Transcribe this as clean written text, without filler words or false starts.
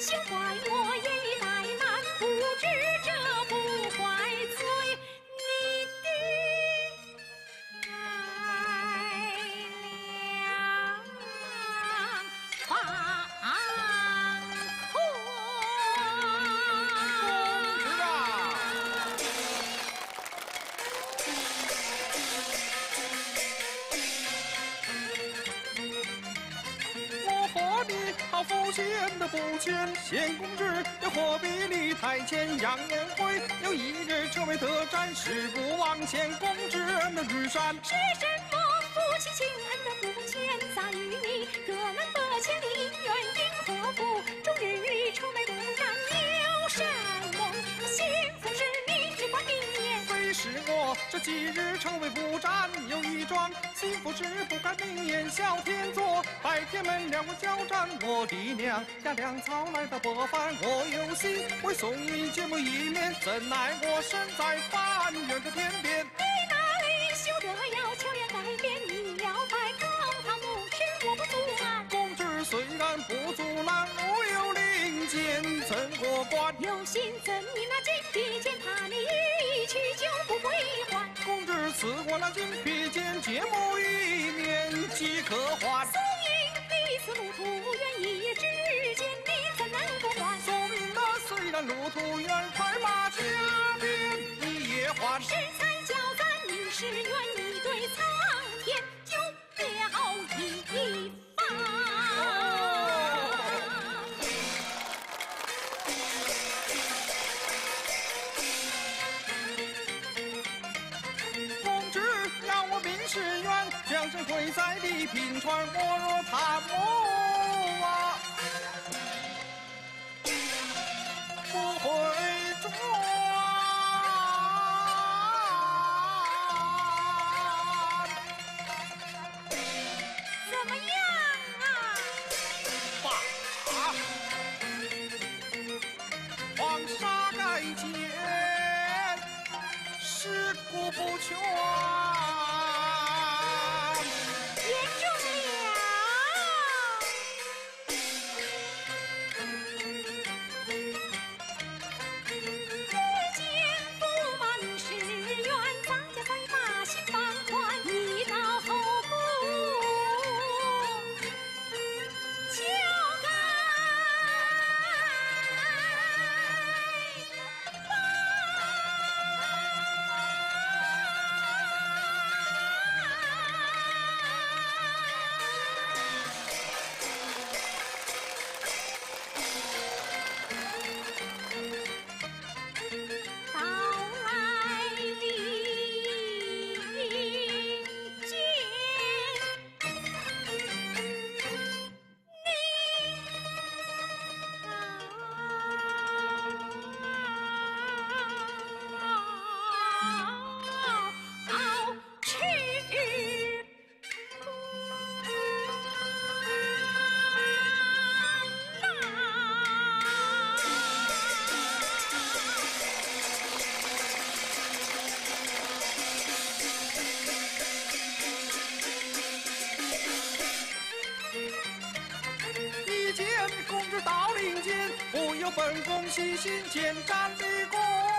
休怪我言语怠慢，不知这不怪罪你的爱良方寸。 好父亲的不谦，贤公之又何必立台前？杨延辉有一日成为特战，誓不忘献公之恩的日山。 是什么父亲亲恩的不谦？在于你各难得千里，愿因何不？终日愁眉不展，有什么幸福是你只管明言？ 非是我这几日愁眉不展，有一桩幸福事不敢明言。小天作白天门两个交战，我的娘呀，粮草来到北方，我有心为送你见过一面，怎奈我身在半远的天边。 你哪里休得要巧言改变？你要拜高堂牧师，我不阻拦。 公之虽然不阻拦，我有令箭怎过关？ 有心赠你那金披剑，怕你一去就不归还。 公之赐我那金披剑，借我一面即可还。 宋营离此路途远，一夜之间你怎能不还？ 宋营那虽然路途远，快马加鞭你也还。 恃才骄咱你是愿意对苍天就表一方。 是愿将身会在地平川，我若贪慕啊，不会转。 怎么样啊？ 爸，黄沙盖见，尸骨不全。公之到林间，不由本宫细心见战立功。